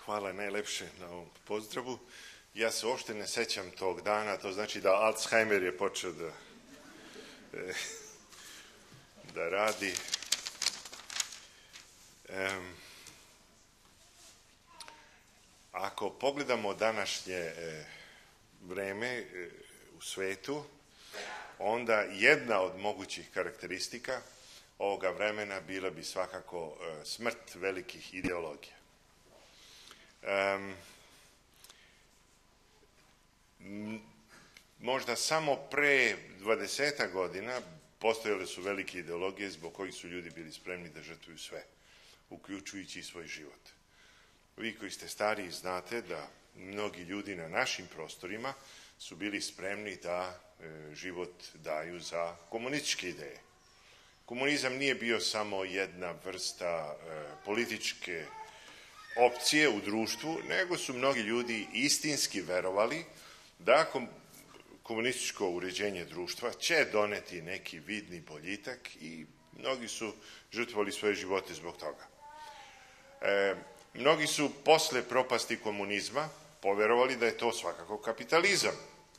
Hvala najlepše na ovom pozdravu. Ja se uopšte ne sećam tog dana, to znači da Alzheimer je počeo da radi. Ako pogledamo današnje vreme u svetu, onda jedna od mogućih karakteristika ovoga vremena bila bi svakako smrt velikih ideologija. Možda samo pre 20 godina postojale su velike ideologije zbog kojih su ljudi bili spremni da žrtvuju sve, uključujući i svoj život. Vi koji ste stariji znate da mnogi ljudi na našim prostorima su bili spremni da život daju za komunističke ideje. Komunizam nije bio samo jedna vrsta političke opcije u društvu, nego su mnogi ljudi istinski verovali da komunističko uređenje društva će doneti neki vidni boljitak i mnogi su žrtvovali svoje živote zbog toga. Mnogi su posle propasti komunizma poverovali da je to svakako kapitalizam.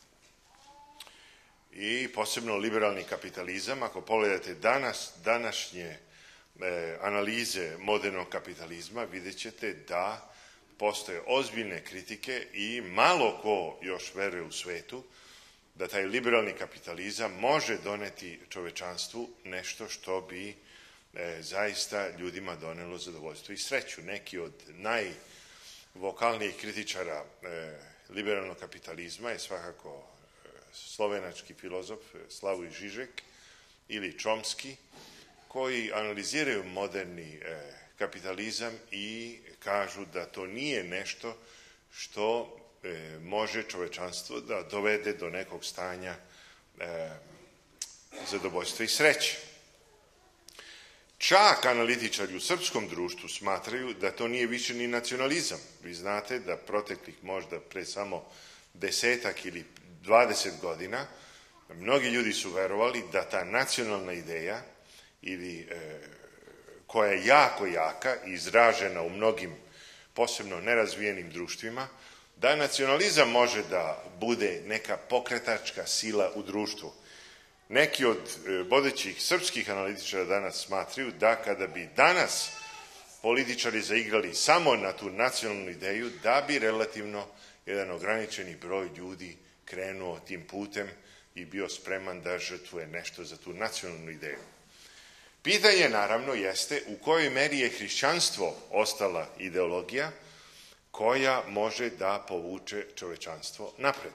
I posebno liberalni kapitalizam, ako pogledate današnje analize modernog kapitalizma, vidjet ćete da postoje ozbiljne kritike i malo ko još veruje u svetu da taj liberalni kapitalizam može doneti čovečanstvu nešto što bi zaista ljudima donelo zadovoljstvo i sreću. Neki od najvokalnijih kritičara liberalnog kapitalizma je svakako slovenački filozof Slavoj Žižek ili Čomski, koji analiziraju moderni kapitalizam i kažu da to nije nešto što može čovečanstvo da dovede do nekog stanja zadovoljstva i sreće. Čak analitičari u srpskom društvu smatraju da to nije više ni nacionalizam. Vi znate da proteklih možda pre samo 10 ili 20 godina mnogi ljudi su verovali da ta nacionalna ideja ili koja je jako jaka i izražena u mnogim posebno nerazvijenim društvima, da nacionalizam može da bude neka pokretačka sila u društvu. Neki od vodećih srpskih analitičara danas smatraju da kada bi danas političari zaigrali samo na tu nacionalnu ideju, da bi relativno jedan ograničeni broj ljudi krenuo tim putem i bio spreman da žrtvuje nešto za tu nacionalnu ideju. Pitanje, naravno, jeste u kojoj meri je hrišćanstvo ostala ideologija koja može da povuče čovečanstvo napred.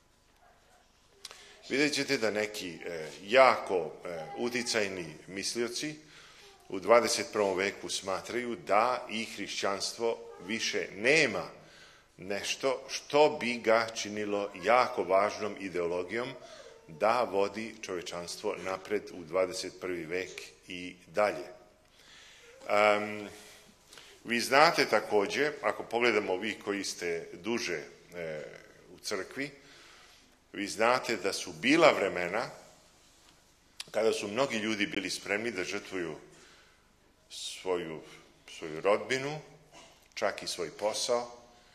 Vidjet ćete da neki jako uticajni mislioci u 21. veku smatraju da i hrišćanstvo više nema nešto što bi ga činilo jako važnom ideologijom da vodi čovečanstvo napred u 21. vek i dalje. Vi znate takođe, ako pogledamo vi koji ste duže u crkvi, vi znate da su bila vremena kada su mnogi ljudi bili spremni da žrtvuju svoju rodbinu, čak i svoj posao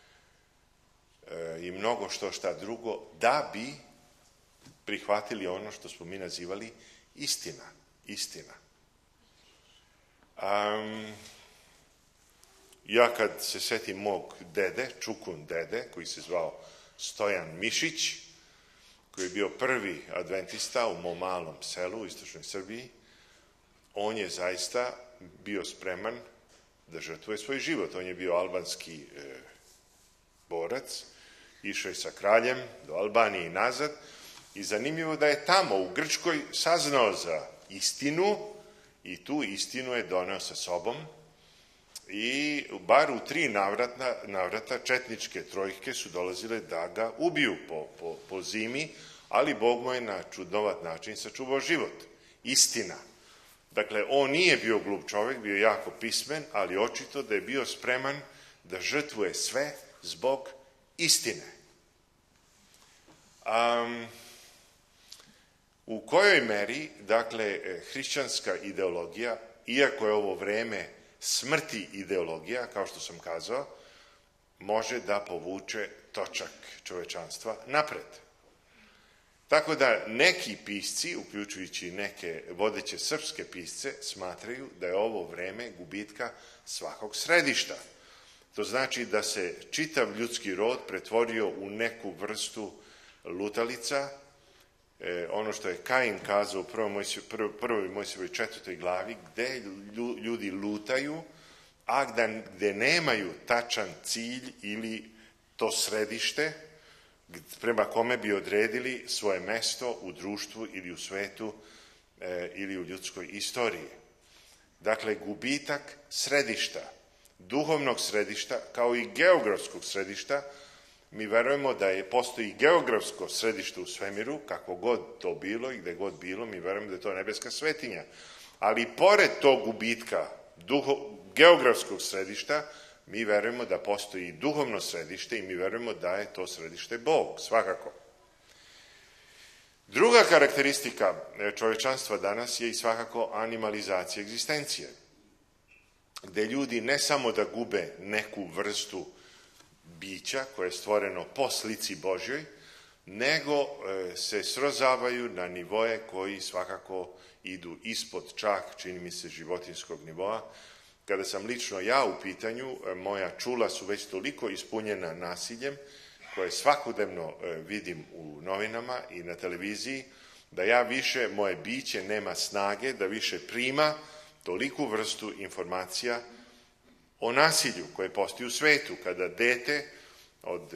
i mnogo šta drugo, da bi prihvatili ono što smo mi nazivali istina. Ja kad se setim mog dede, Čukun dede, koji se zvao Stojan Mišić, koji je bio prvi adventista u mom malom selu u istočnoj Srbiji, on je zaista bio spreman da žrtvuje svoj život. On je bio albanski borac, išao je sa kraljem do Albanije i nazad i zanimljivo da je tamo u Grčkoj saznao za istinu i tu istinu je doneo sa sobom i bar u 3 navrata četničke trojke su dolazile da ga ubiju po zimi, ali Bog mu je na čudnovat način sačuvao život. Istina. Dakle, on nije bio glup čovjek, bio jako pismen, ali očito da je bio spreman da žrtvuje sve zbog istine. U kojoj meri, dakle, hrišćanska ideologija, iako je ovo vreme smrti ideologija, kao što sam kazao, može da povuče točak čovečanstva napred. Tako da neki pisci, uključujući neke vodeće srpske pisce, smatraju da je ovo vreme gubitka svakog središta. To znači da se čitav ljudski rod pretvorio u neku vrstu lutalica, ono što je Kain kazao u prvoj Mojsijevoj 4. glavi, gde ljudi lutaju, a gde nemaju tačan cilj ili to središte, prema kome bi odredili svoje mesto u društvu ili u svetu ili u ljudskoj istoriji. Dakle, gubitak središta, duhovnog središta, kao i geografskog središta. Mi verujemo da postoji geografsko središte u svemiru, kako god to bilo i gde god bilo, mi verujemo da je to nebeska svetinja. Ali pored tog gubitka geografskog središta, mi verujemo da postoji i duhovno središte i mi verujemo da je to središte Bog, svakako. Druga karakteristika čovečanstva danas je i svakako animalizacija egzistencije, gde ljudi ne samo da gube neku vrstu bića koje je stvoreno po slici Božjoj, nego se srozavaju na nivoje koji svakako idu ispod čak, čini mi se, životinjskog nivoa. Kada sam lično ja u pitanju, moja čula su već toliko ispunjena nasiljem, koje svakodnevno vidim u novinama i na televiziji, da ja više, moje biće nema snage da više prima toliku vrstu informacija o nasilju koje postoji u svetu, kada dete od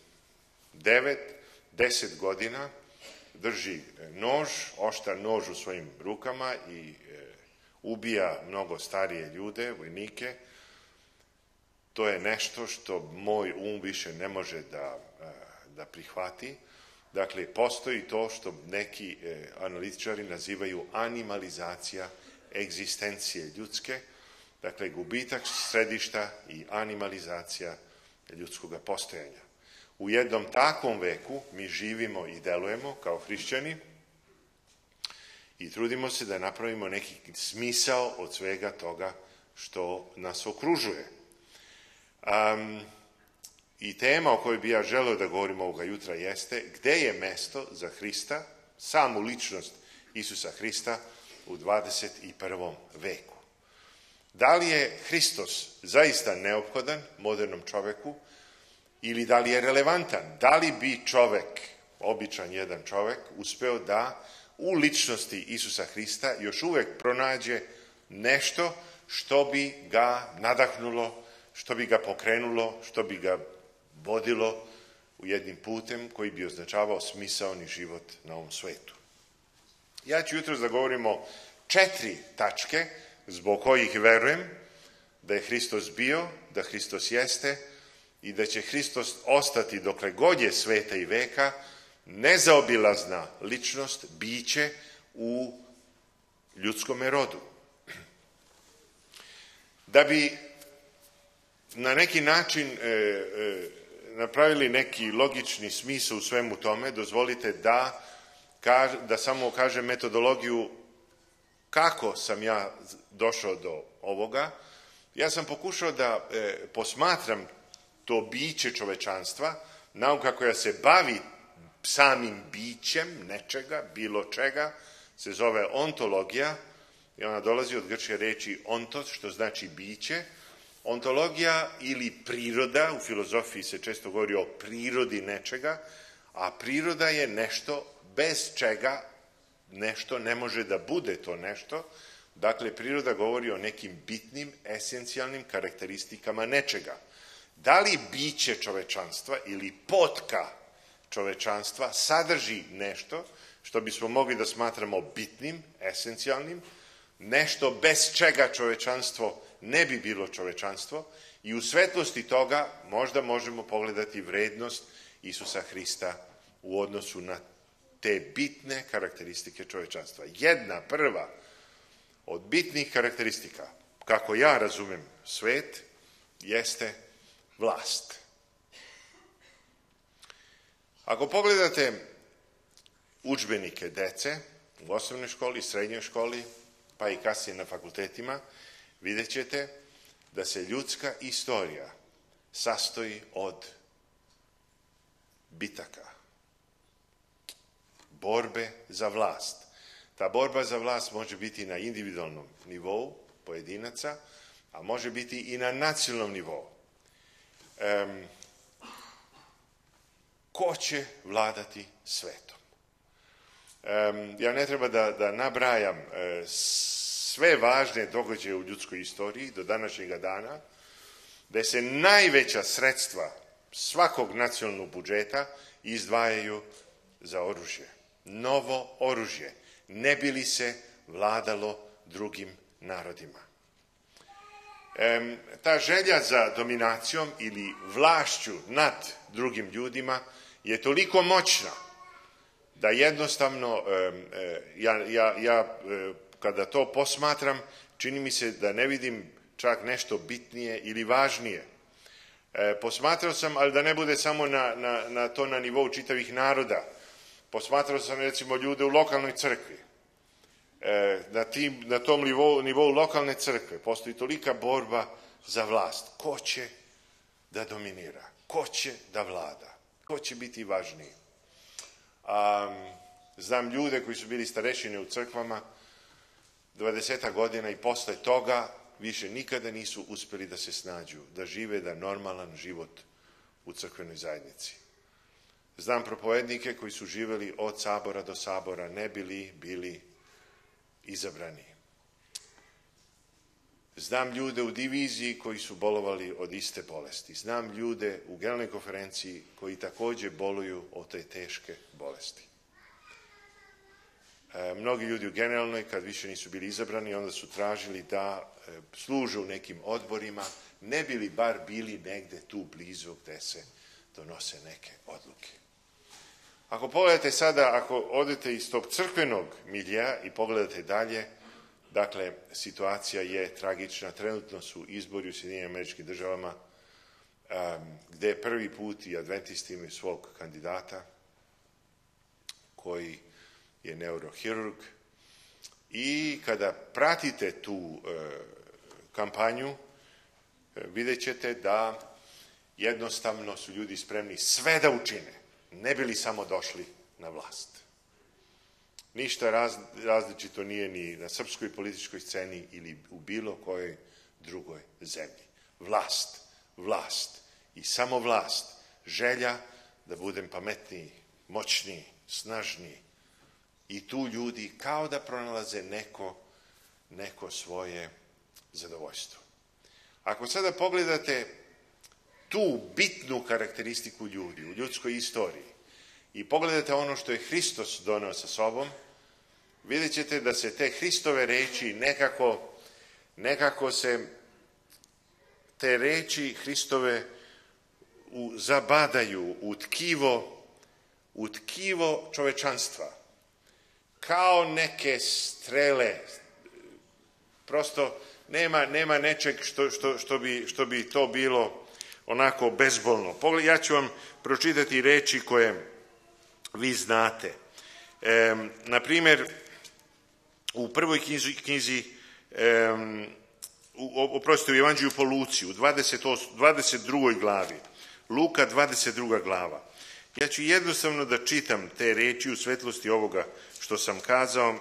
9-10 godina drži nož, oštar nož u svojim rukama i ubija mnogo starije ljude, vojnike. To je nešto što moj um više ne može da prihvati. Dakle, postoji to što neki analitičari nazivaju animalizacija egzistencije ljudske, dakle, gubitak središta i animalizacija ljudskog postojanja. U jednom takvom veku mi živimo i delujemo kao hrišćani i trudimo se da napravimo neki smisao od svega toga što nas okružuje. I tema o kojoj bi ja želeo da govorim ovoga jutra jeste gde je mesto za Hrista, samu ličnost Isusa Hrista u 21. veku. Da li je Hristos zaista neophodan modernom čoveku ili da li je relevantan? Da li bi čovek, običan jedan čovek, uspeo da u ličnosti Isusa Hrista još uvek pronađe nešto što bi ga nadahnulo, što bi ga pokrenulo, što bi ga vodilo u jednim putem koji bi označavao smisaoni život na ovom svetu. Ja ću jutros da govorimo 4 tačke zbog kojih verujem da je Hristos bio, da Hristos jeste i da će Hristos ostati dokle god je sveta i veka nezaobilazna ličnost, biće u ljudskome rodu. Da bi na neki način napravili neki logični smisao u svemu tome, dozvolite da samo kažem metodologiju kako sam ja došao do ovoga. Ja sam pokušao da posmatram to biće čovečanstva, nauka koja se bavi samim bićem nečega, bilo čega, se zove ontologija i ona dolazi od grčke reči ontos, što znači biće. Ontologija ili priroda, u filozofiji se često govori o prirodi nečega, a priroda je nešto bez čega nešto ne može da bude to nešto. Dakle, priroda govori o nekim bitnim, esencijalnim karakteristikama nečega. Da li biće čovečanstva ili potka čovečanstva sadrži nešto što bismo mogli da smatramo bitnim, esencijalnim, nešto bez čega čovečanstvo ne bi bilo čovečanstvo i u svetlosti toga možda možemo pogledati vrednost Isusa Hrista u odnosu na te bitne karakteristike čovečanstva. Jedna prva od bitnih karakteristika, kako ja razumem svet, jeste vlast. Ako pogledate udžbenike dece u osnovnoj školi, srednjoj školi, pa i kasnije na fakultetima, vidjet ćete da se ljudska istorija sastoji od bitaka, borbe za vlast. Ta borba za vlast može biti na individualnom nivou pojedinaca, a može biti i na nacionalnom nivou. Ko će vladati svetom? Ja ne treba da nabrajam sve važne događaje u ljudskoj istoriji do današnjega dana, da se najveća sredstva svakog nacionalnog budžeta izdvajaju za oružje. Novo oružje, ne bi li se vladalo drugim narodima. Ta želja za dominacijom ili vlašću nad drugim ljudima je toliko moćna da jednostavno, ja kada to posmatram, čini mi se da ne vidim čak nešto bitnije ili važnije. Posmatrao sam, ali da ne bude samo na nivou čitavih naroda. Posmatrao sam recimo ljude u lokalnoj crkvi. Na tom nivou lokalne crkve postoji tolika borba za vlast. Ko će da dominira? Ko će da vlada? Ko će biti važniji? Znam ljude koji su bili starešine u crkvama 20 godina i posle toga više nikada nisu uspjeli da se snađu, da žive da normalan život u crkvenoj zajednici. Znam propovednike koji su živjeli od sabora do sabora, ne bili izabrani. Znam ljude u diviziji koji su bolovali od iste bolesti. Znam ljude u generalnoj konferenciji koji također boluju od te teške bolesti. Mnogi ljudi u generalnoj, kad više nisu bili izabrani, onda su tražili da služe u nekim odborima, ne bi li bar bili negde tu blizu gde se donose neke odluke. Ako pogledate sada, ako odete iz tog crkvenog milija i pogledate dalje, dakle, situacija je tragična. Trenutno su izbori u Sjedinjenim Američkim Državama, gde prvi put i adventisti imaju svog kandidata, koji je neurohirurg. I kada pratite tu kampanju, vidjet ćete da jednostavno su ljudi spremni sve da učine, ne bi li samo došli na vlast. Ništa različito nije ni na srpskoj političkoj sceni ili u bilo kojoj drugoj zemlji. Vlast i samo vlast, želja da budem pametniji, moćniji, snažniji. I tu ljudi kao da pronalaze neko svoje zadovoljstvo. Ako sada pogledate tu bitnu karakteristiku ljudi u ljudskoj istoriji i pogledate ono što je Hristos doneo sa sobom, vidjet ćete da se te Hristove reči nekako se te reči Hristove zabadaju u tkivo čovečanstva. Kao neke strele, prosto nema nečeg što bi to bilo onako bezbolno. Ja ću vam pročitati reči koje vi znate. Naprimjer, u prvoj knjizi, u Evanđelju po Luci, u 22. glavi, Luka 22. glava. Ja ću jednostavno da čitam te reči u svetlosti ovoga što sam kazao.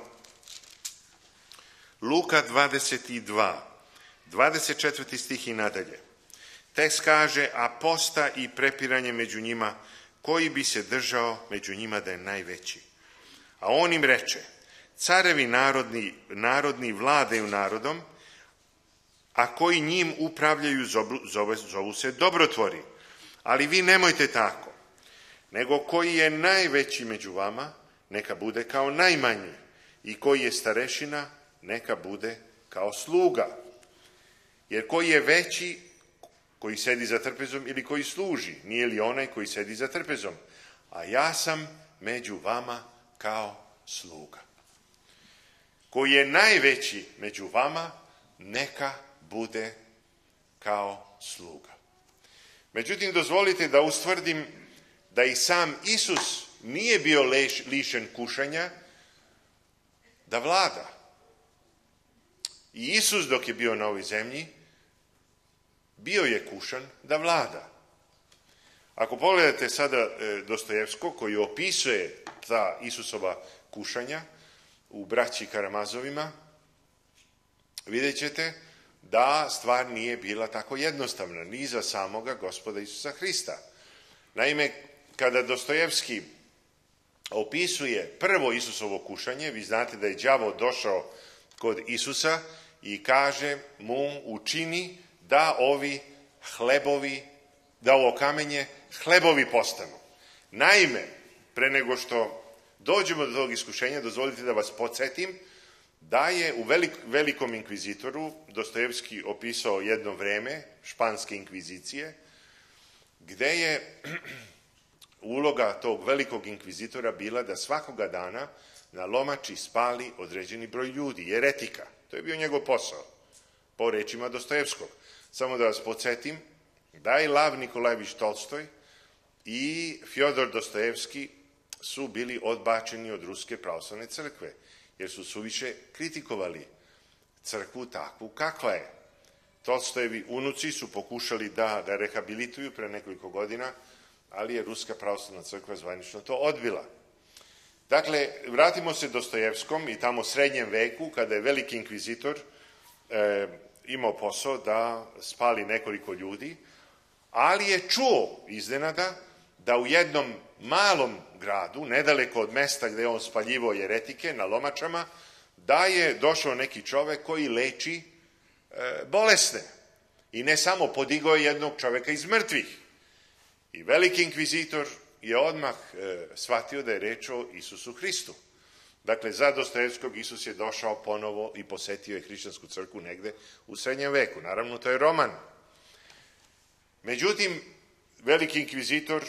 Luka 22, 24. stih i nadalje. Tekst kaže, a posta i prepiranje među njima, koji bi se držao među njima da je najveći. A on im reče, carevi narodni vladaju narodom, a koji njim upravljaju zovu se dobrotvori. Ali vi nemojte tako, nego koji je najveći među vama, neka bude kao najmanji, i koji je starešina, neka bude kao sluga. Jer koji je veći, koji sedi za trpezom ili koji služi, nije li onaj koji sedi za trpezom? A ja sam među vama kao sluga. Koji je najveći među vama, neka bude kao sluga. Međutim, dozvolite da ustvrdim da i sam Isus nije bio lišen kušanja da vlada. I Isus dok je bio na ovoj zemlji, bio je kušan da vlada. Ako pogledate sada Dostojevskog koji opisuje ta Isusova kušanja u Braći Karamazovima, vidjet ćete da stvar nije bila tako jednostavna, ni za samoga Gospoda Isusa Hrista. Naime, kada Dostojevski opisuje prvo Isusovo kušanje, vi znate da je đavo došao kod Isusa i kaže mu učini da ovi hlebovi, da ovo kamenje hlebovi postanu. Naime, pre nego što dođemo do tog iskušenja, dozvolite da vas podsjetim da je u velikom inkvizitoru Dostojevski opisao jedno vreme španske inkvizicije, gde je uloga tog velikog inkvizitora bila da svakoga dana na lomači spali određeni broj ljudi, jeretika. To je bio njegov posao, po rečima Dostojevskog. Samo da vas podsjetim da je Lav Nikolajević Tolstoj i Fjodor Dostojevski su bili odbačeni od Ruske pravoslavne crkve, jer su suviše kritikovali crkvu takvu kakva je. Tolstojevi unuci su pokušali da rehabilituju pre nekoliko godina, ali je Ruska pravoslavna crkva zvanično to odbila. Dakle, vratimo se Dostojevskom i tamo srednjem veku, kada je veliki inkvizitor imao posao da spali nekoliko ljudi, ali je čuo iznenada da u jednom malom gradu, nedaleko od mesta gde je on spaljivao jeretike na lomačama, da je došao neki čovek koji leči bolesne. I ne samo podigao jednog čoveka iz mrtvih. I veliki inkvizitor je odmah shvatio da je reč o Isusu Hristu. Dakle, za Dostojevskog Isus je došao ponovo i posetio je hrišćansku crkvu negde u srednjem veku. Naravno, to je roman. Međutim, veliki inkvizitor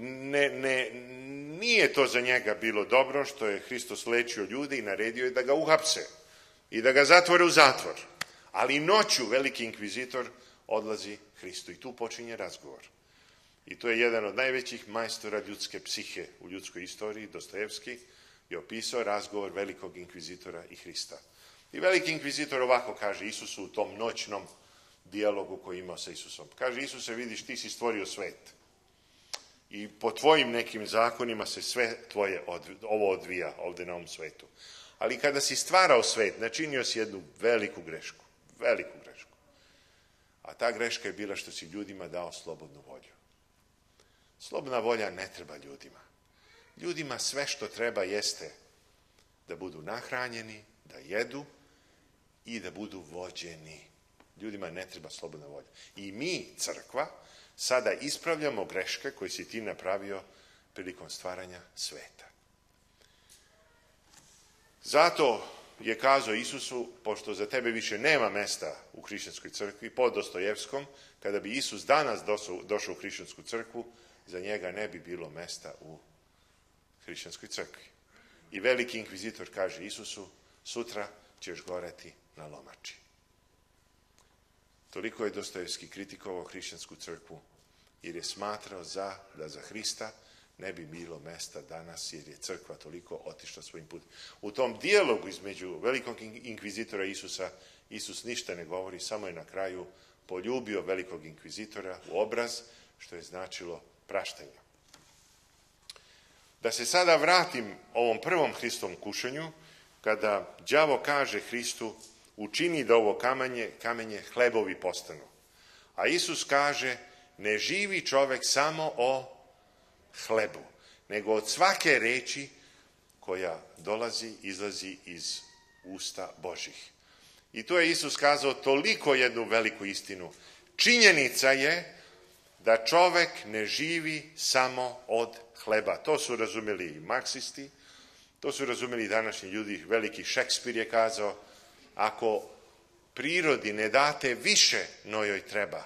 nije to za njega bilo dobro što je Hristos lečio ljude i naredio je da ga uhapse i da ga zatvore u zatvor. Ali noću veliki inkvizitor odlazi Hristu i tu počinje razgovor. I to je jedan od najvećih majstora ljudske psihe u ljudskoj istoriji, Dostojevski, je opisao razgovor velikog inkvizitora i Hrista. I veliki inkvizitor ovako kaže Isusu u tom noćnom dijalogu koji imao sa Isusom. Kaže, Isuse, vidiš, ti si stvorio svet. I po tvojim nekim zakonima se sve tvoje ovo odvija ovde na ovom svetu. Ali kada si stvarao svet, načinio si jednu veliku grešku. Veliku grešku. A ta greška je bila što si ljudima dao slobodnu volju. Slobodna volja ne treba ljudima. Ljudima sve što treba jeste da budu nahranjeni, da jedu i da budu vođeni. Ljudima ne treba slobodna volja. I mi, crkva, sada ispravljamo greške koje si ti napravio prilikom stvaranja sveta. Zato je kazao Isusu, pošto za tebe više nema mesta u hrišćanskoj crkvi, po Dostojevskom, kada bi Isus danas došao u hrišćansku crkvu, za njega ne bi bilo mesta u hrišćanskoj crkvi. I veliki inkvizitor kaže Isusu, sutra ćeš goreti na lomači. Toliko je Dostojevski kritikovao hrišćansku crkvu, jer je smatrao da za Hrista ne bi bilo mesta danas, jer je crkva toliko otišla svojim putem. U tom dijalogu između velikog inkvizitora i Isusa, Isus ništa ne govori, samo je na kraju poljubio velikog inkvizitora u obraz, što je značilo praštanje. Da se sada vratim ovom prvom Hristovom kušanju, kada đavo kaže Hristu, učini da ovo kamenje hlebovi postanu. A Isus kaže, ne živi čovek samo o hlebu, nego od svake reči koja izlazi iz usta Božih. I to je Isus kazao toliko jednu veliku istinu. Činjenica je da čovek ne živi samo od hleba. To su razumeli i marksisti, to su razumeli i današnji ljudi. Veliki Šekspir je kazao, ako prirodi ne date više no joj treba,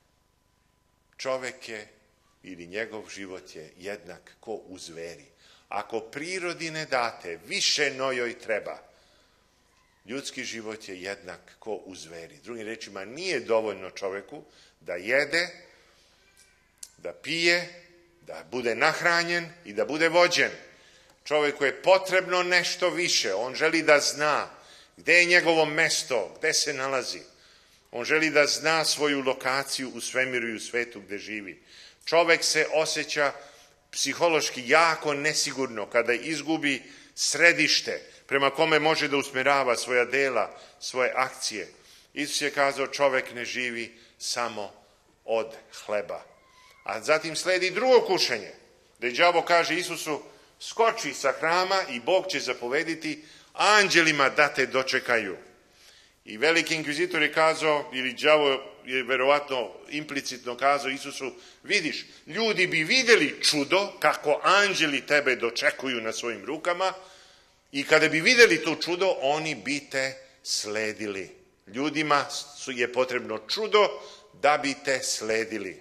čovek je ili njegov život je jednak ko u zveri. Ako prirodi ne date više no joj treba, ljudski život je jednak ko u zveri. Drugim rečima, nije dovoljno čoveku da jede, da pije, da bude nahranjen i da bude vođen. Čoveku je potrebno nešto više. On želi da zna gde je njegovo mesto, gde se nalazi. On želi da zna svoju lokaciju u svemiru i u svetu gdje živi. Čovjek se osjeća psihološki jako nesigurno kada izgubi središte prema kome može da usmjerava svoja dela, svoje akcije. Isus je kazao, čovjek ne živi samo od hleba. A zatim sledi drugo kušenje, gdje đavo kaže Isusu, skoči sa hrama i Bog će zapovediti anđelima da te dočekaju. I veliki inkvizitor je kazao, ili đavo je verovatno implicitno kazao Isusu, vidiš, ljudi bi vidjeli čudo kako anđeli tebe dočekuju na svojim rukama i kada bi vidjeli to čudo, oni bi te sledili. Ljudima je potrebno čudo da bi te sledili.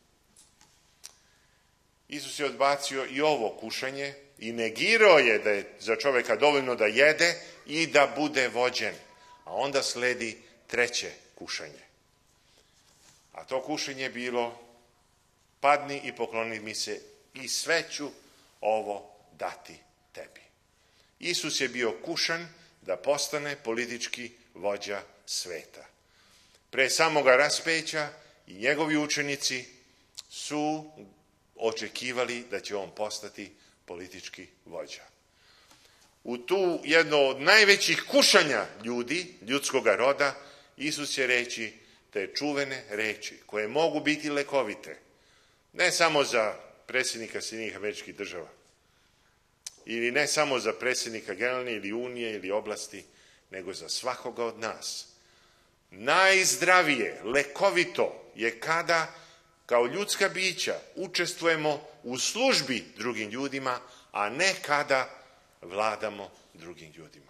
Isus je odbacio i ovo kušanje i negirao je da je za čovjeka dovoljno da jede i da bude vođen. A onda sledi treće kušanje. A to kušanje je bilo, padni i pokloni mi se i sve ću ovo dati tebi. Isus je bio kušan da postane politički vođa sveta. Pre samoga raspeća i njegovi učenici su očekivali da će on postati politički vođa. U tu jedno od najvećih kušanja ljudi, ljudskoga roda, Isus će reći te čuvene reči koje mogu biti lekovite, ne samo za predsjednika Sjedinjenih Američkih Država, ili ne samo za predsjednika generalne ili unije ili oblasti, nego za svakoga od nas. Najzdravije, lekovito je kada kao ljudska bića učestvujemo u službi drugim ljudima, a ne kada vladamo drugim ljudima.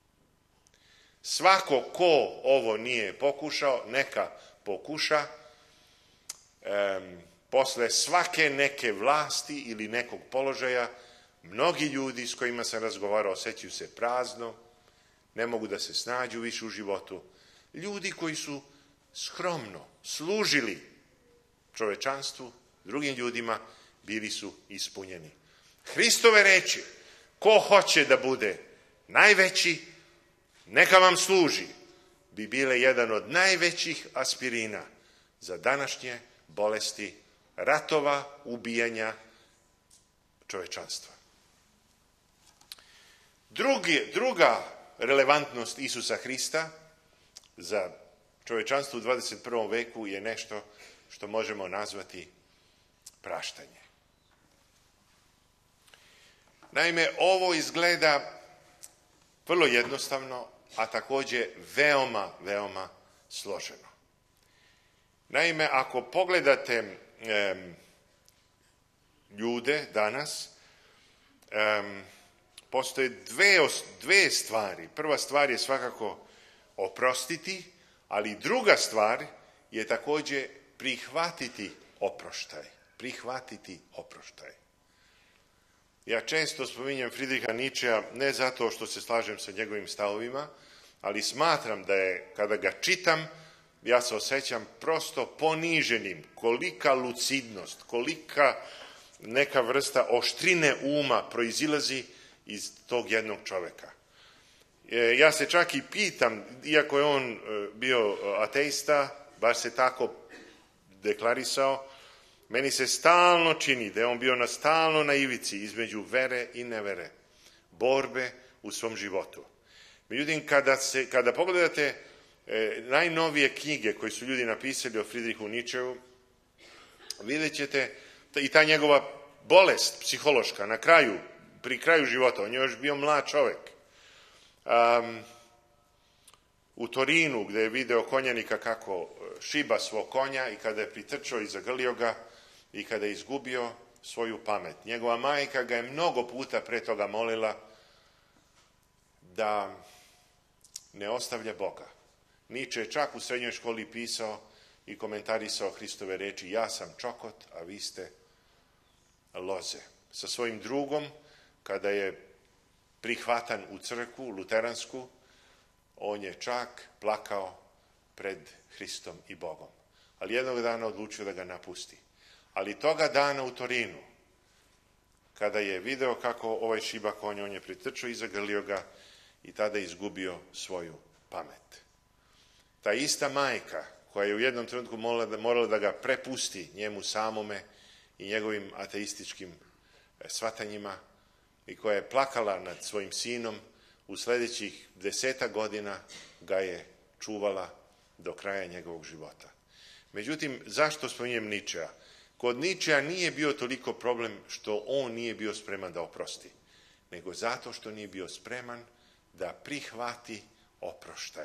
Svako ko ovo nije pokušao, neka pokuša. Posle svake neke vlasti ili nekog položaja, mnogi ljudi s kojima sam razgovarao osjećaju se prazno, ne mogu da se snađu više u životu. Ljudi koji su skromno služili čovečanstvu, drugim ljudima, bili su ispunjeni. Hristove reči, ko hoće da bude najveći, neka vam služi, bi bile jedan od najvećih aspirina za današnje bolesti, ratova, ubijanja čovečanstva. Druga relevantnost Isusa Hrista za čovečanstvo u 21. veku je nešto što možemo nazvati praštanje. Naime, ovo izgleda vrlo jednostavno, a također veoma, veoma složeno. Naime, ako pogledate ljude danas, postoje dve stvari. Prva stvar je svakako oprostiti, ali druga stvar je također prihvatiti oproštaj. Prihvatiti oproštaj. Ja često spominjem Friedricha Nietzschea ne zato što se slažem sa njegovim stavovima, ali smatram da je, kada ga čitam, ja se osjećam prosto poniženim. Kolika lucidnost, kolika neka vrsta oštrine uma proizilazi iz tog jednog čovjeka. Ja se čak i pitam, iako je on bio ateista, bar se tako deklarisao, meni se stalno čini da je on bio stalno na ivici između vere i nevere, borbe u svom životu. Međutim, kada pogledate najnovije knjige koje su ljudi napisali o Friedrichu Nietzscheu, vidjet ćete i ta njegova bolest psihološka pri kraju života, on je još bio mlad čovjek. U Torinu, gdje je video konjanika kako šiba svog konja i kada je pritrčao i zagrlio ga i kada je izgubio svoju pamet. Njegova majka ga je mnogo puta pre toga molila da ne ostavlja Boga. Nietzsche je čak u srednjoj školi pisao i komentarisao Hristove reči, ja sam čokot, a vi ste loze. Sa svojim drugom, kada je prihvatan u crkvu, luteransku, on je čak plakao pred Hristom i Bogom. Ali jednog dana odlučio da ga napusti. Ali toga dana u Torinu, kada je video kako ovaj šiba konja, on je pritrčao i zagrlio ga i tada je izgubio svoju pamet. Ta ista majka koja je u jednom trenutku morala da ga prepusti njemu samome i njegovim ateističkim shvatanjima i koja je plakala nad svojim sinom, u sljedećih 10 godina ga je čuvala do kraja njegovog života. Međutim, zašto spominjem Ničea? Kod Ničea nije bio toliko problem što on nije bio spreman da oprosti, nego zato što nije bio spreman da prihvati oproštaj.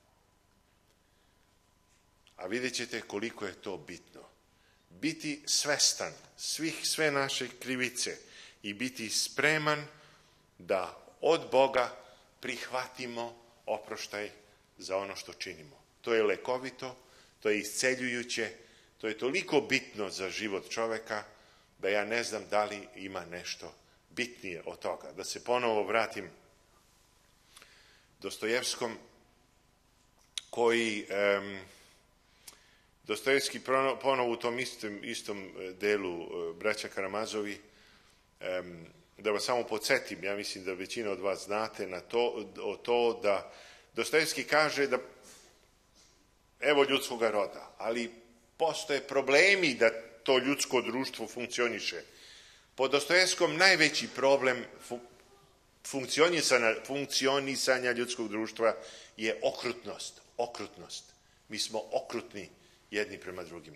A vidjet ćete koliko je to bitno. Biti svestan sve naše krivice i biti spreman da od Boga prihvatimo oproštaj za ono što činimo. To je lekovito, to je isceljujuće, to je toliko bitno za život čoveka da ja ne znam da li ima nešto bitnije od toga. Da se ponovo vratim Dostojevskom, koji Dostojevski ponovo u tom istom delu braća Karamazovi, da vas samo podsjetim, ja mislim da većina od vas znate o to da Dostojevski kaže da evo ljudskoga roda, ali postoje problemi da to ljudsko društvo funkcioniše. Po Dostojevskom najveći problem funkcionisanja ljudskog društva je okrutnost. Mi mi smo okrutni jedni prema drugima.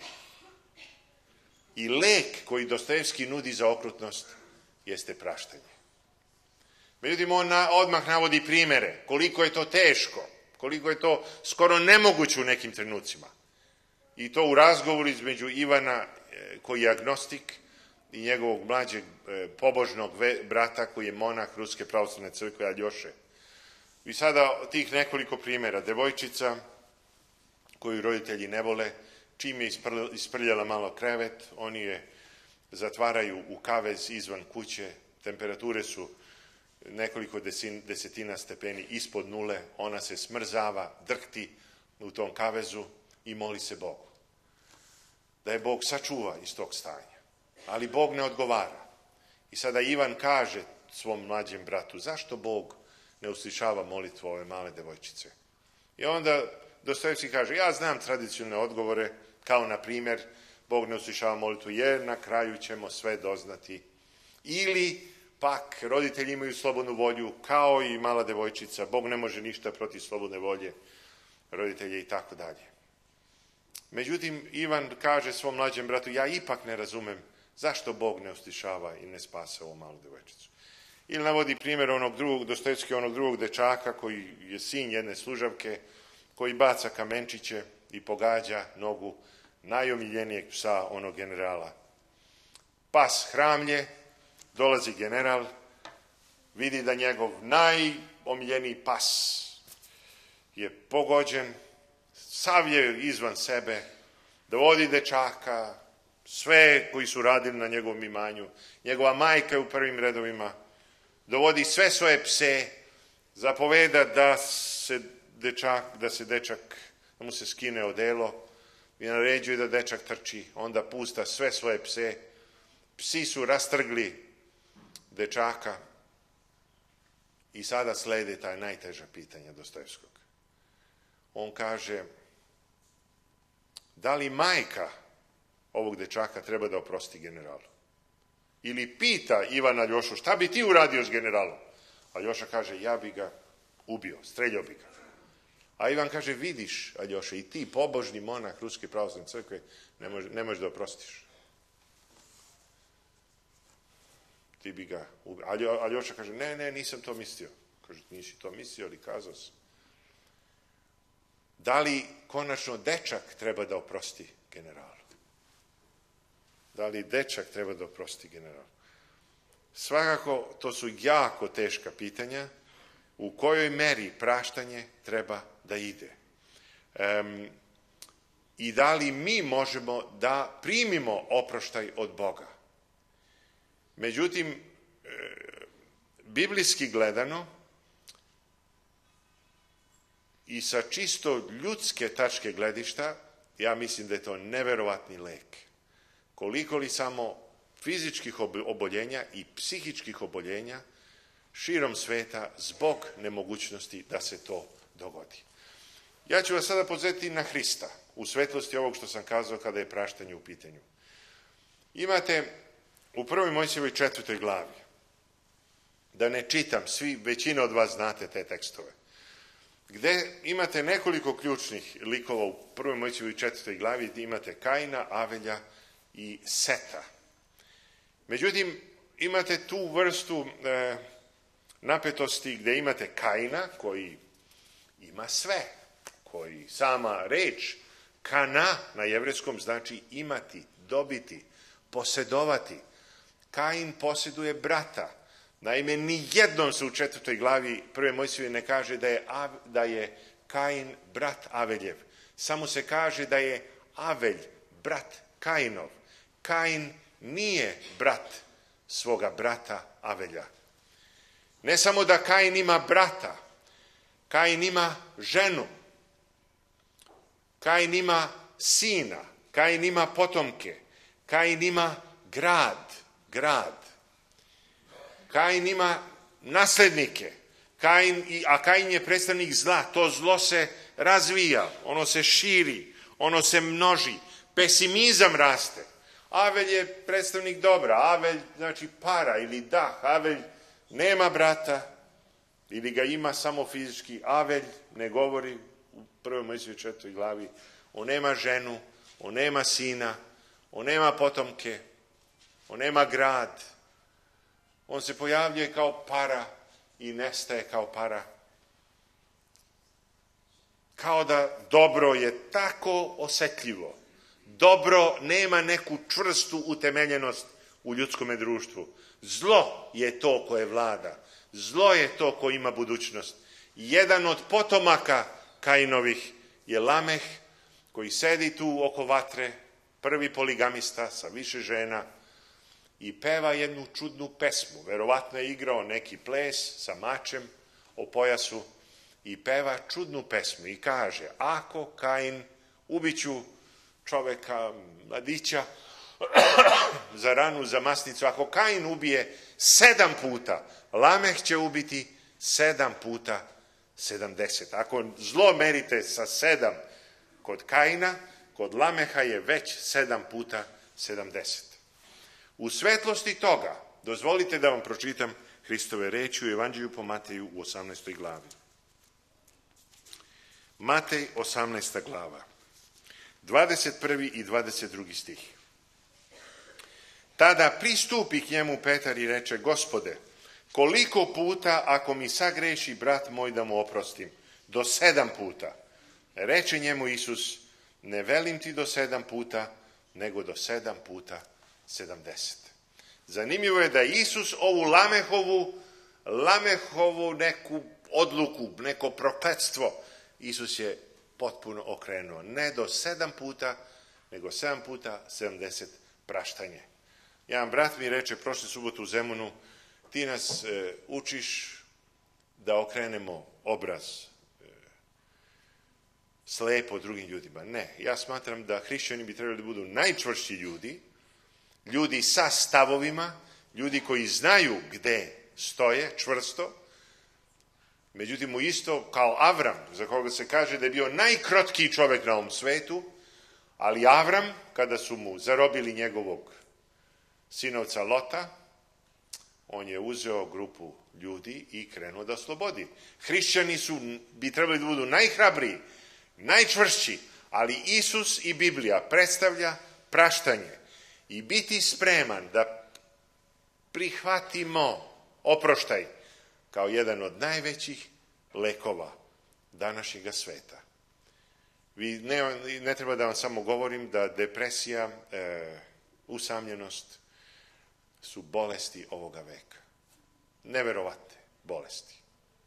I lek koji Dostojevski nudi za okrutnost jeste praštanje. Međutim, on odmah navodi primjere, koliko je to teško, koliko je to skoro nemoguće u nekim trenucima. I to u razgovoru između Ivana, koji je agnostik, i njegovog mlađeg pobožnog brata, koji je monah Ruske pravoslavne crkve, Aljoše. I sada tih nekoliko primjera. Devojčica koju roditelji ne vole, čim je isprljala malo krevet, oni je zatvaraju u kavez izvan kuće, temperature su nekoliko desetina stepeni ispod nule, ona se smrzava, drhti u tom kavezu i moli se Bogu. Da je Bog sačuva iz tog stanja. Ali Bog ne odgovara. I sada Ivan kaže svom mlađem bratu, zašto Bog ne uslišava molitvu ove male devojčice? I onda Dostojevski kaže, ja znam tradicionalne odgovore, kao na primjer, Bog ne uslišava molitvu jer na kraju ćemo sve doznati. Ili pak roditelji imaju slobodnu volju, kao i mala devojčica, Bog ne može ništa protiv slobodne volje roditelja i tako dalje. Međutim, Ivan kaže svom mlađem bratu, ja ipak ne razumem zašto Bog ne uslišava i ne spase ovu malu devojčicu. Ili navodi primjer Dostojevski onog drugog dečaka koji je sin jedne služavke, koji baca kamenčiće i pogađa nogu najomiljenijeg psa onog generala. Pas hramlje, dolazi general, vidi da njegov najomiljeniji pas je pogođen, sav je izvan sebe, dovodi dečaka, sve koji su radili na njegovom imanju, njegova majka je u prvim redovima, dovodi sve svoje pse, zapoveda da mu se skine odelo i naređuje da dečak trči, onda pusta sve svoje pse. Psi su rastrgli dečaka i sada slede taj najteža pitanja Dostojevskog. On kaže, da li majka ovog dečaka treba da oprosti generalu? Ili pita Ivan Aljošu, šta bi ti uradio s generalom? Aljoša kaže, ja bi ga ubio, streljao bi ga. A Ivan kaže, vidiš, Aljoša, i ti, pobožni monah Ruske pravoslavne crkve, ne možeš da oprostiš. Ti bi ga ubio. Aljoša kaže, ne, nisam to mislio. Kaže, nisi to mislio, ali kazao sam. Da li konačno dečak treba da oprosti generalu? Da li dečak treba da oprosti generalu? Svakako, to su jako teška pitanja u kojoj meri praštanje treba da ide. I da li mi možemo da primimo oproštaj od Boga? Međutim, biblijski gledano i sa čisto ljudske tačke gledišta, ja mislim da je to neverovatni lek. Koliko li samo fizičkih oboljenja i psihičkih oboljenja širom sveta zbog nemogućnosti da se to dogodi. Ja ću vas sada podsjetiti na Hrista, u svetlosti ovog što sam kazao kada je praštanje u pitanju. Imate u 1. Mojsijevoj 4. glavi, da ne čitam, većina od vas znate te tekstove, gdje imate nekoliko ključnih likova u 1. Mojsijevoj 4. glavi, gdje imate Kaina, Avelja i Seta. Međutim, imate tu vrstu napetosti gdje imate Kaina, koji ima sve, koji sama reč kana na jevrejskom znači imati, dobiti, posjedovati. Kain posjeduje brata. Naime, ni jednom se u 4. glavi 1. Mojsijeve ne kaže da je Kain brat Aveljev. Samo se kaže da je Avelj brat Kainov. Kain nije brat svoga brata Avelja. Ne samo da Kain ima brata, Kain ima ženu, Kain ima sina, Kain ima potomke, Kain ima grad. Kain ima nasljednike, a Kain je predstavnik zla, to zlo se razvija, ono se širi, ono se množi, pesimizam raste. Avelj je predstavnik dobra, Avelj znači para ili dah, Avelj nema brata ili ga ima samo fizički, Avelj ne govori u 1. Mojsijevoj 4. glavi, on nema ženu, on nema sina, on nema potomke, on nema grad, on se pojavljuje kao para i nestaje kao para. Kao da dobro je tako osjetljivo. Dobro nema neku čvrstu utemeljenost u ljudskom društvu. Zlo je to koje vlada. Zlo je to koje ima budućnost. Jedan od potomaka Kainovih je Lameh, koji sedi tu oko vatre, prvi poligamista sa više žena, i peva jednu čudnu pesmu. Verovatno je igrao neki ples sa mačem o pojasu i peva čudnu pesmu i kaže: ako Kain, ubiću čoveka, mladića, za ranu, za masnicu, ako Kain ubije 7 puta, Lameh će ubiti 7 puta 70. Ako zlo merite sa 7 kod Kaina, kod Lameha je već 7 puta 70. U svetlosti toga, dozvolite da vam pročitam Hristove reči u Evanđelju po Mateju u 18. glavi. Matej 18. glava, 21. i 22. stih. Tada pristupi k njemu Petar i reče: Gospode, koliko puta ako mi sagreši brat moj da mu oprostim? Do 7 puta. Reče njemu Isus: ne velim ti do 7 puta, nego do 7 puta 70. Zanimljivo je da Isus ovu Lamehovu neku odluku, neko prokletstvo, Isus je potpuno okrenuo. Ne do 7 puta, nego 7 puta 70 praštanje. Jedan brat mi reče prošle subote u Zemunu: ti nas učiš da okrenemo obraz slepo drugim ljudima. Ne, ja smatram da hrišćani bi trebali da budu najčvršći ljudi, ljudi sa stavovima, ljudi koji znaju gde stoje čvrsto. Međutim, isto kao Avram, za koga se kaže da je bio najkrotkiji čovjek na ovom svetu, ali Avram, kada su mu zarobili njegovog sinovca Lota, on je uzeo grupu ljudi i krenuo da slobodi. Hrišćani bi trebali da budu najhrabriji, najčvršći, ali Isus i Biblija predstavlja praštanje i biti spreman da prihvatimo oproštaj kao jedan od najvećih lekova današnjega sveta. Ne treba da vam samo govorim da depresija, usamljenost su bolesti ovoga veka. Neverovatne bolesti.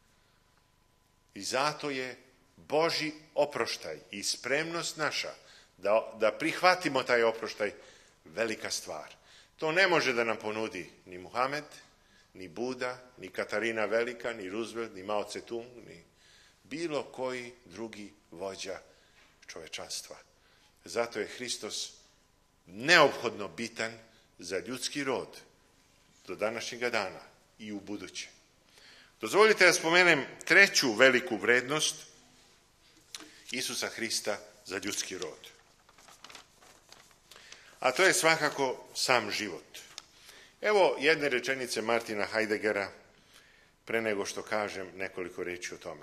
I zato je Božji oproštaj i spremnost naša da prihvatimo taj oproštaj velika stvar. To ne može da nam ponudi ni Muhamed, ni Buda, ni Katarina Velika, ni Roosevelt, ni Mao Tse-tung, ni bilo koji drugi vođa čovečanstva. Zato je Hristos neophodno bitan za ljudski rod do današnjega dana i u buduće. Dozvolite da spomenem treću veliku vrednost Isusa Hrista za ljudski rod. A to je svakako sam život. Evo jedne rečenice Martina Heideggera, pre nego što kažem nekoliko reči o tome.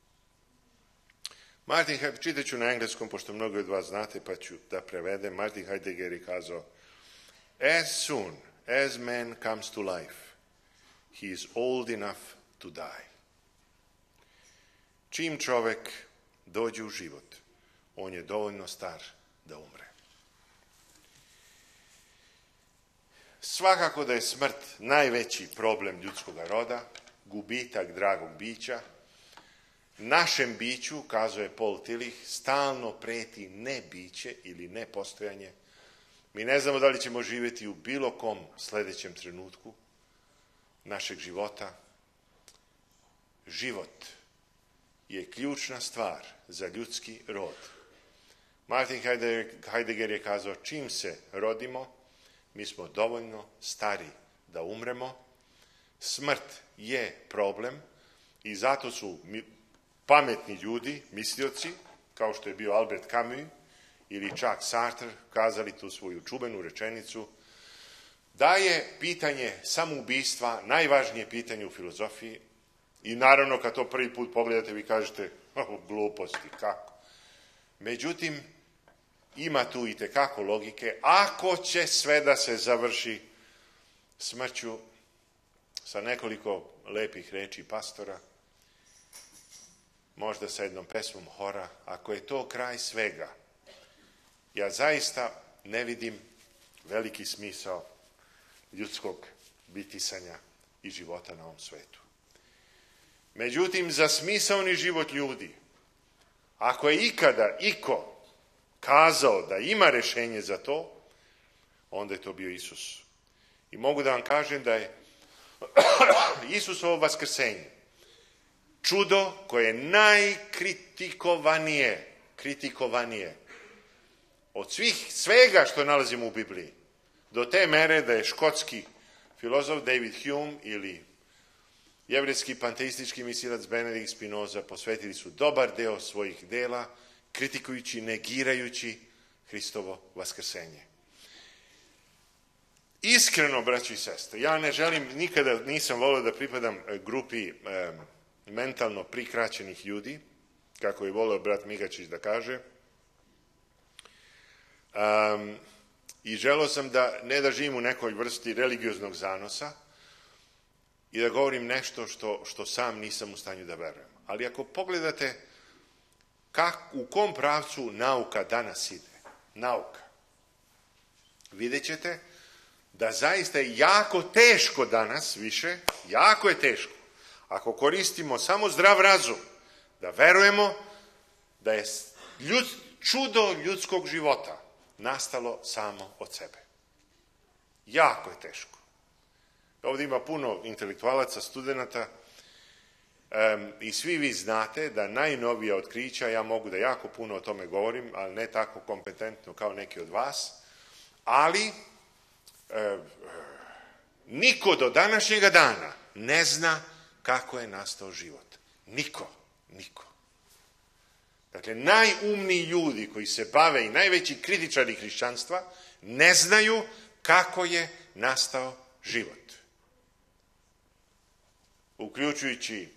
Čitat ću na engleskom, pošto mnogi od vas znate, pa ću da prevedem. Martin Heidegger je kazao: As soon as man comes to life, he is old enough to die. Čim čovek dođe u život, on je dovoljno star da umre. Svakako da je smrt najveći problem ljudskog roda, gubitak dragog bića. Našem biću, kazuje Paul Tillich, stalno preti nebiće ili nepostojanje. Mi ne znamo da li ćemo živjeti u bilo kom sljedećem trenutku našeg života. Život je ključna stvar za ljudski rod. Martin Heidegger je kazao: čim se rodimo, mi smo dovoljno stari da umremo. Smrt je problem i zato su pametni ljudi, mislioci, kao što je bio Albert Camus ili čak Sartre, kazali tu svoju čuvenu rečenicu da je pitanje samoubistva najvažnije pitanje u filozofiji. I naravno, kad to prvi put pogledate, vi kažete: gluposti, kako? Međutim, ima tu itekako logike. Ako će sve da se završi smrću, sa nekoliko lepih reči pastora, možda sa jednom pesmom hora, ako je to kraj svega, ja zaista ne vidim veliki smisao ljudskog bitisanja i života na ovom svetu. Međutim, za smisaoni život ljudi, ako je ikada iko kazao da ima rješenje za to, onda je to bio Isus. I mogu da vam kažem da je Isusovo vaskrsenje čudo koje je najkritikovanije od svega što nalazimo u Bibliji. Do te mere da je škotski filozof David Hume ili jevrejski panteistički mislilac Benedikt Spinoza posvetili su dobar deo svojih dela kritikujući, negirajući Hristovo vaskrsenje. Iskreno, braći i sestre, ja ne želim, nikada nisam volio da pripadam grupi mentalno prikraćenih ljudi, kako je volio brat Migačić da kaže, i želeo sam da ne da živim u nekoj vrsti religioznog zanosa i da govorim nešto što sam nisam u stanju da verujem. Ali ako pogledate u kom pravcu nauka danas ide, vidjet ćete da zaista je jako teško danas više, jako je teško, ako koristimo samo zdrav razum, da verujemo da je čudo ljudskog života nastalo samo od sebe. Jako je teško. Ovdje ima puno intelektualaca, studenata, i svi vi znate da najnovija otkrića, ja mogu da jako puno o tome govorim, ali ne tako kompetentno kao neki od vas, ali niko do današnjega dana ne zna kako je nastao život. Niko. Dakle, najumniji ljudi koji se bave i najveći kritičari hrišćanstva ne znaju kako je nastao život. Uključujući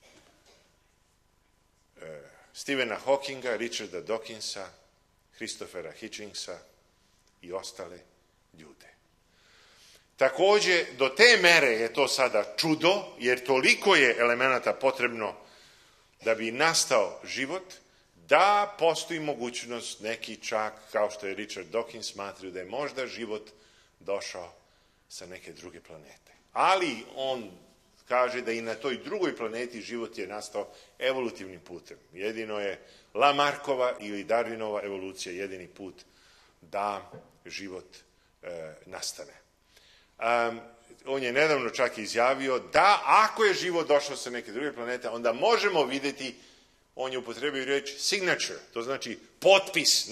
Stephena Hawkinga, Richarda Dawkinsa, Christophera Hitchensa i ostale ljude. Također, do te mere je to sada čudo, jer toliko je elemenata potrebno da bi nastao život, da postoji mogućnost, neki čak, kao što je Richard Dawkins, smatraju da je možda život došao sa neke druge planete. Ali on kaže da i na toj drugoj planeti život je nastao evolutivnim putem. Jedino je Lamarckova ili Darwinova evolucija jedini put da život nastane. On je nedavno čak izjavio da ako je život došao sa neke druge planete, onda možemo vidjeti, on je upotrebio riječ signature, to znači potpis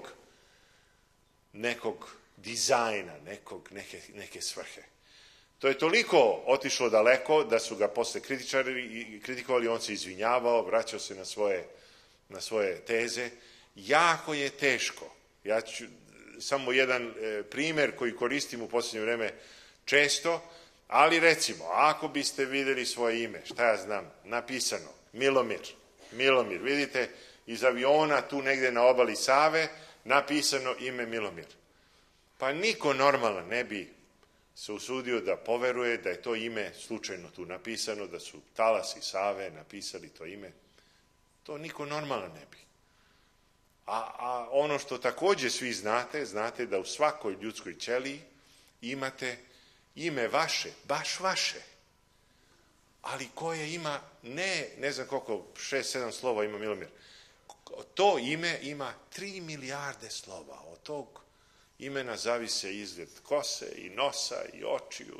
nekog dizajna, neke svrhe. To je toliko otišlo daleko da su ga posle kritičari kritikovali, on se izvinjavao, vraćao se na svoje na svoje teze. Jako je teško. Ja ću samo jedan primjer koji koristim u posljednje vrijeme često, ali recimo, ako biste vidjeli svoje ime, šta ja znam, napisano, Milomir, vidite, iz aviona tu negdje na obali Save, napisano ime Milomir. Pa niko normalan ne bi se usudio da poveruje da je to ime slučajno tu napisano, da su talasi Save napisali to ime. To niko normalan ne bi. A ono što također svi znate da u svakoj ljudskoj ćeliji imate ime vaše, baš vaše, ali koje ima, ne znam koliko, 6-7 slova ima Milomir. To ime ima 3 milijarde slova. Od tog imena zavise izgled kose i nosa i očiju.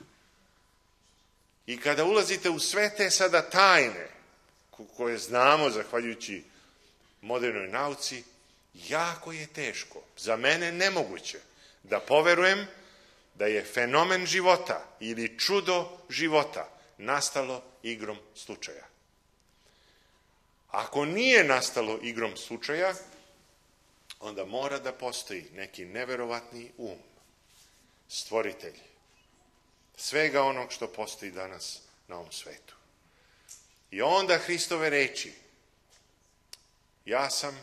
I kada ulazite u sve te sada tajne, koje znamo zahvaljujući modernoj nauci, jako je teško, za mene nemoguće, da poverujem da je fenomen života ili čudo života nastalo igrom slučaja. Ako nije nastalo igrom slučaja, onda mora da postoji neki neverovatni stvoritelj svega onog što postoji danas na ovom svetu. I onda Hristove reči, ja sam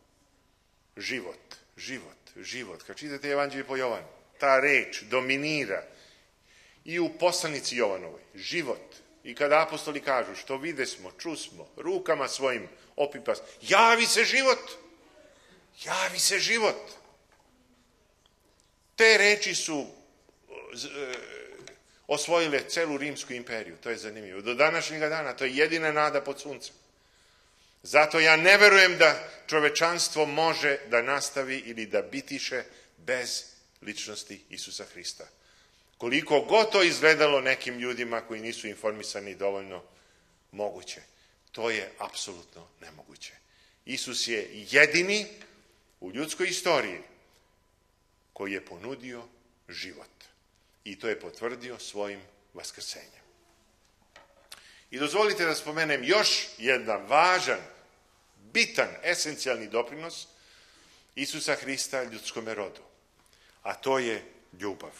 život. Kad čitate Evanđelje po Jovanu, ta reč dominira i u poslanici Jovanovoj, život. I kada apostoli kažu, što videsmo, čusmo, rukama svojim opipas, javi se život. Te reči su osvojile celu Rimsku imperiju, to je zanimljivo. Do današnjega dana, to je jedina nada pod suncem. Zato ja ne verujem da čovečanstvo može da nastavi ili da bitiše bez ličnosti Isusa Hrista. Koliko god to izgledalo nekim ljudima koji nisu informisani dovoljno moguće, to je apsolutno nemoguće. Isus je jedini u ljudskoj istoriji koji je ponudio život. I to je potvrdio svojim vaskrsenjem. I dozvolite da spomenem još jedan važan, bitan, esencijalni doprinos Isusa Hrista ljudskome rodu. A to je ljubav.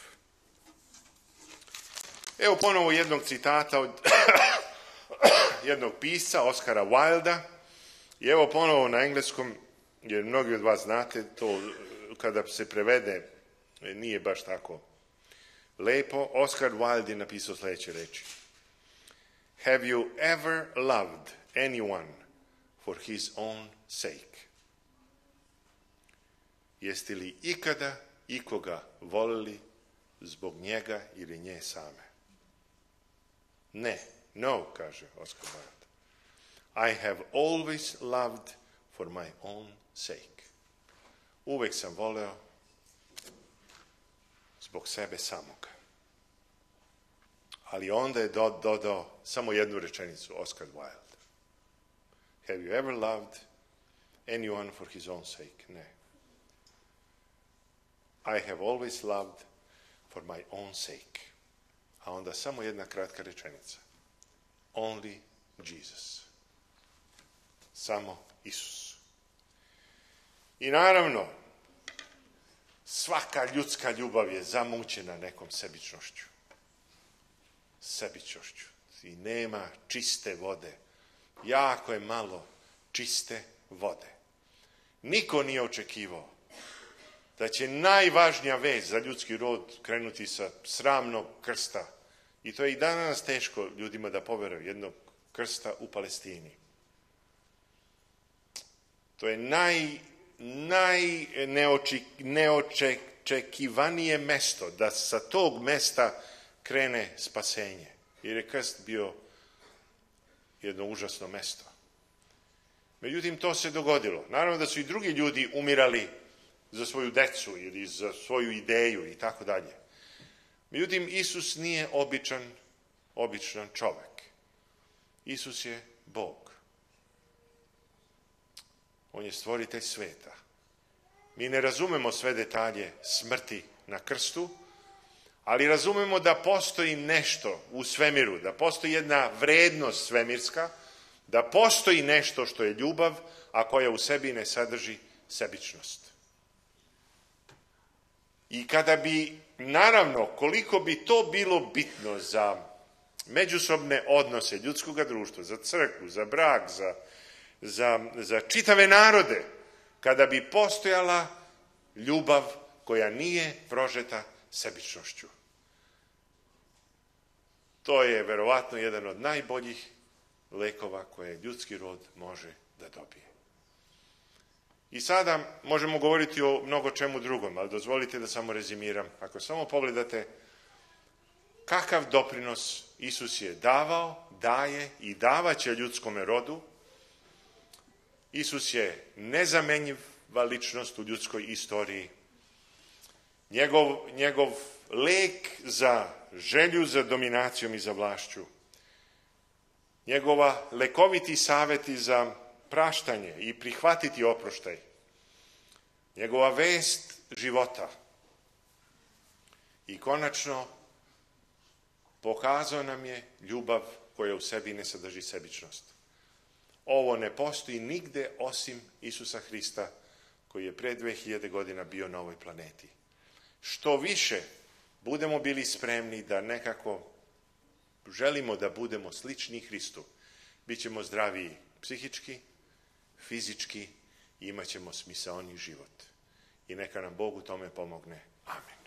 Evo ponovo jednog citata od jednog pisca, Oscara Wilda. I evo ponovo na engleskom, jer mnogi od vas znate, to kada se prevede nije baš tako lepo. Oscar Wilde je napisao sljedeće reči. Have you ever loved anyone for his own sake? Jeste li ikada ikoga volili zbog njega ili nje same? Ne, no, kaže Oscar Wilde. I have always loved for my own sake. Uvek sam voleo zbog sebe samoga. Ali onda je dodao samo jednu rečenicu, Oscar Wilde. Have you ever loved anyone for his own sake? Ne. I have always loved for my own sake. A onda samo jedna kratka rečenica. Only Jesus. Samo Isus. I naravno, svaka ljudska ljubav je zamućena nekom sebičnošću. I nema čiste vode. Jako je malo čiste vode. Niko nije očekivao da će najvažnija vez za ljudski rod krenuti sa sramnog krsta. I to je i danas teško ljudima da poveruju, jednog krsta u Palestini. To je najneočekivanije mesto, da sa tog mesta krene spasenje. Jer je krst bio jedno užasno mesto. Međutim, to se dogodilo. Naravno da su i drugi ljudi umirali za svoju decu ili za svoju ideju i tako dalje. Međutim, Isus nije običan čovjek. Isus je Bog. On je stvoritelj sveta. Mi ne razumemo sve detalje smrti na krstu, ali razumemo da postoji nešto u svemiru, da postoji jedna vrednost svemirska da postoji nešto što je ljubav, a koja u sebi ne sadrži sebičnost. I kada bi, naravno, koliko bi to bilo bitno za međusobne odnose ljudskog društva, za crkvu, za brak, za čitave narode, kada bi postojala ljubav koja nije prožeta sebičnošću. To je verovatno jedan od najboljih lekova koje ljudski rod može da dobije. I sada možemo govoriti o mnogo čemu drugom, ali dozvolite da samo rezimiram. Ako samo pogledate kakav doprinos Isus je davao, daje i davaće ljudskome rodu, Isus je nezamenjiva ličnost u ljudskoj istoriji. Njegov lek za želju za dominacijom i za vlašću, njegova lekoviti savjeti za praštanje i prihvatiti oproštaj, njegova vest života i konačno pokazao nam je ljubav koja u sebi ne sadrži sebičnost. Ovo ne postoji nigde osim Isusa Hrista koji je pre 2000 godina bio na ovoj planeti. Što više budemo bili spremni da nekako želimo da budemo slični Hristu, bit ćemo zdraviji psihički, fizički i imat ćemo smisaoni život. I neka nam Bog u tome pomogne. Amen.